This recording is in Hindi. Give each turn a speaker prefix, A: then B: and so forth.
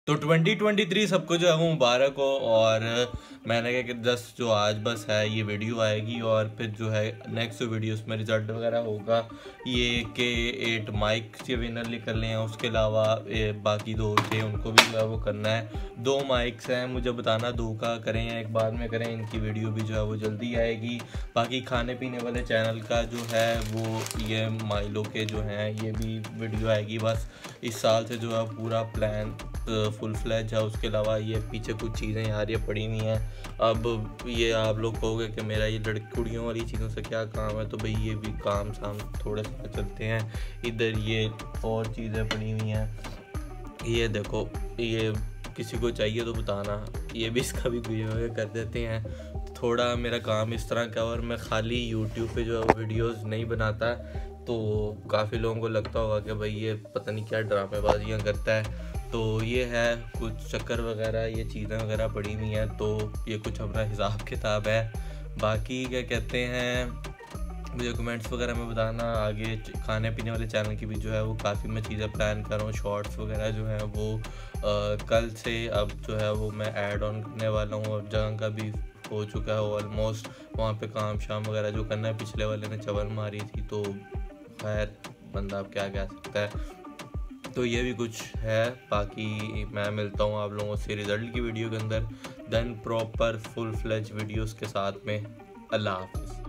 A: तो 2023 सबको जो है वो मुबारक हो। और मैंने कहा कि जस्ट जो आज बस है ये वीडियो आएगी और फिर जो है नेक्स्ट वीडियो उसमें रिजल्ट वगैरह होगा। ये के 8 माइक के विनर निकल रहे हैं, उसके अलावा बाकी 2 थे उनको भी जो है वो करना है। 2 माइक्स हैं, मुझे बताना 2 का करें या एक बाद में करें। इनकी वीडियो भी जो है वो जल्दी आएगी। बाकी खाने पीने वाले चैनल का जो है वो ये माइलो के जो हैं ये भी वीडियो आएगी। बस इस साल से जो है पूरा प्लान फुल फ्लैज है। उसके अलावा ये पीछे कुछ चीज़ें यार ये पड़ी हुई हैं। अब ये आप लोग कहोगे कि मेरा ये लड़कियों वाली चीज़ों से क्या काम है, तो भाई ये भी काम शाम थोड़े से चलते हैं। इधर ये और चीज़ें पड़ी हुई हैं, ये देखो, ये किसी को चाहिए तो बताना, ये भी इसका भी गिव कर देते हैं। थोड़ा मेरा काम इस तरह का, और मैं खाली यूट्यूब पे जो वीडियोस नहीं बनाता, तो काफ़ी लोगों को लगता होगा कि भाई ये पता नहीं क्या ड्रामेबाजियाँ करता है। तो ये है कुछ चक्कर वगैरह, ये चीज़ें वगैरह पड़ी हुई हैं, तो ये कुछ हमारा हिसाब किताब है। बाकी क्या कहते हैं, मुझे कमेंट्स वगैरह में बताना। आगे खाने पीने वाले चैनल की भी जो है वो काफ़ी मैं चीज़ें प्लान कर रहा हूँ। शॉर्ट्स वगैरह जो है वो कल से अब जो है वो मैं ऐड ऑन करने वाला हूँ। और जगह का भी हो चुका है ऑलमोस्ट, वहाँ पे काम शाम वगैरह जो करना है। पिछले वाले ने चवल मारी थी, तो खैर बंदा अब क्या कह सकता है। तो ये भी कुछ है। बाकी मैं मिलता हूँ आप लोगों से रिज़ल्ट की वीडियो के अंदर, then proper full fledge videos के साथ में। अल्लाह हाफ़िज़।